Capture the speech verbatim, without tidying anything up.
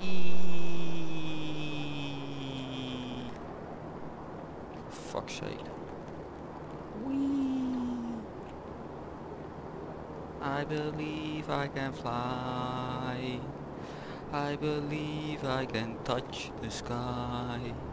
Eee. Fuck's sake. Whee! I believe I can fly. I believe I can touch the sky.